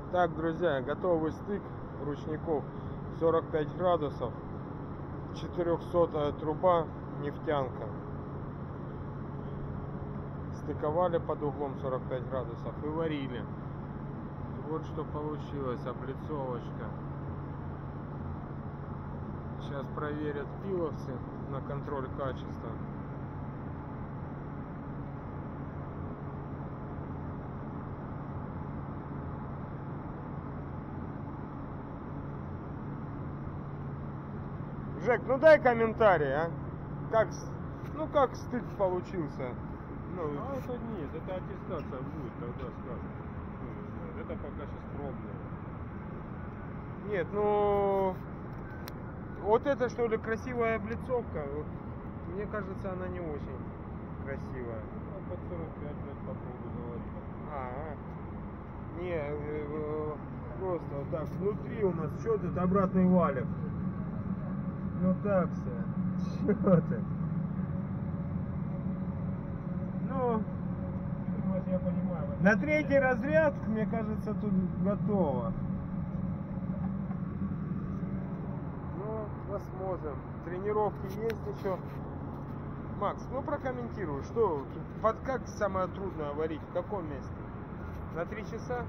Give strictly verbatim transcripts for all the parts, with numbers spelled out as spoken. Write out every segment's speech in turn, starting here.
Так, друзья, готовый стык ручников сорок пять градусов, четырехсотая труба, нефтянка. Стыковали под углом сорок пять градусов и варили. Вот что получилось, облицовочка. Сейчас проверят пиловцы на контроль качества. Жек, ну дай комментарий, а? Как, ну как стык получился? Ну, а это нет, это аттестация будет, тогда скажем. Ну, это пока сейчас пробное. Нет, ну вот это что ли красивая облицовка? Мне кажется, она не очень красивая. Ну, под сорок пять лет попробую заводить. А, -а. Не, э, просто вот так. Внутри у нас что тут обратный валик. Ну так все. Что ты? Ну, я понимаю. на третий разряд, мне кажется, тут готово. Ну, посмотрим. Тренировки есть еще. Макс, ну прокомментируй, что под как самое трудное варить, в каком месте? На три часа?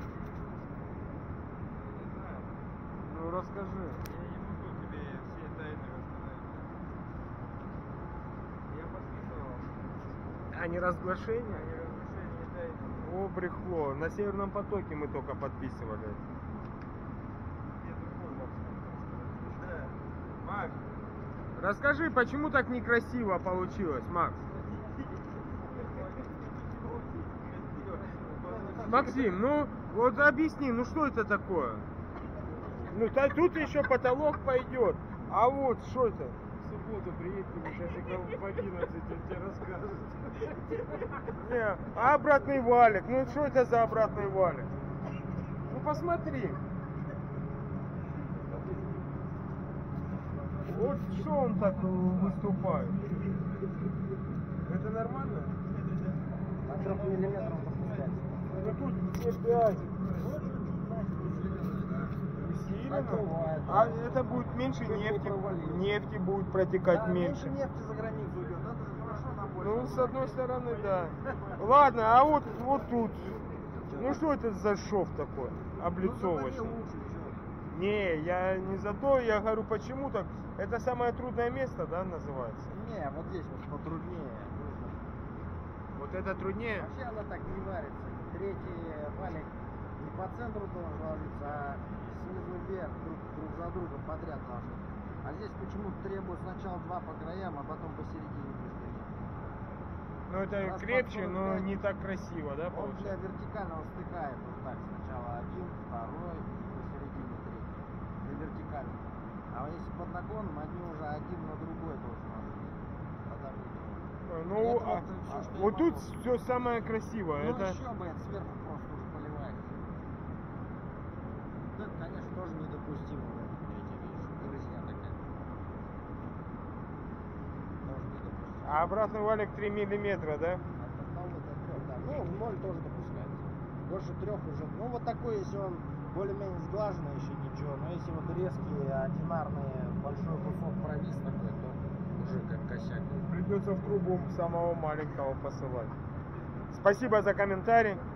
Ну расскажи. Я не могу тебе все тайны рассказать. Я подписывал. А не разглашение? А не разглашение тайны. О, брехло. На Северном потоке мы только подписывали. Да. Макс. Расскажи, почему так некрасиво получилось, Макс? Максим, ну вот объясни, ну что это такое? Ну то, тут еще потолок пойдет, а вот что это? В субботу приедьте, мы часиков в одиннадцать, он тебе расскажет. Не, а обратный валик, ну что это за обратный валик? Ну посмотри. Вот что он так выступает? Это нормально? На трех миллиметров допускается. Ну тут не пять. Усиленно? А это будет меньше нефти. Нефти будет протекать Да, меньше. нефти за границу идет. Это хорошо нам больше. Ну, с одной стороны, да. Ладно, а вот, вот тут. Ну что это за шов такой? Облицовочный. Не, я не за то, я говорю, почему так. Это самое трудное место, да, называется? Не, вот здесь вот потруднее. Вот это труднее? Вообще она так не варится. Третий валик не по центру должен ложиться, а снизу вверх, друг, друг за другом подряд должны. А здесь почему-то требуют сначала два по краям, а потом посередине быстрее. Ну это Раз крепче, под но сорок пять, не так красиво, да, он для получается? вертикального стыкает вот так. Сначала один, второй, посередине третий. Для вертикального. А вот если под наклоном, они уже один на другой должен ложиться. Тогда выйдет. Ну, Это а, вот всё, а, что я вот тут могу. все самое красивое. Ну это... еще бы, это сверху просто уже поливается. Вот это, конечно, тоже недопустимо. Я тебе вижу, грызня такая. Тоже недопустимо. А обратный валик три миллиметра, да? От одного до трех, да. Ну, в ноль тоже допускается. Больше трех уже. Ну, вот такой, если он более-менее сглаженный, еще ничего. Но если вот резкие, одинарные, большой кусок провис такой, то уже как косяк. Придется в трубу самого маленького посылать. Спасибо за комментарий.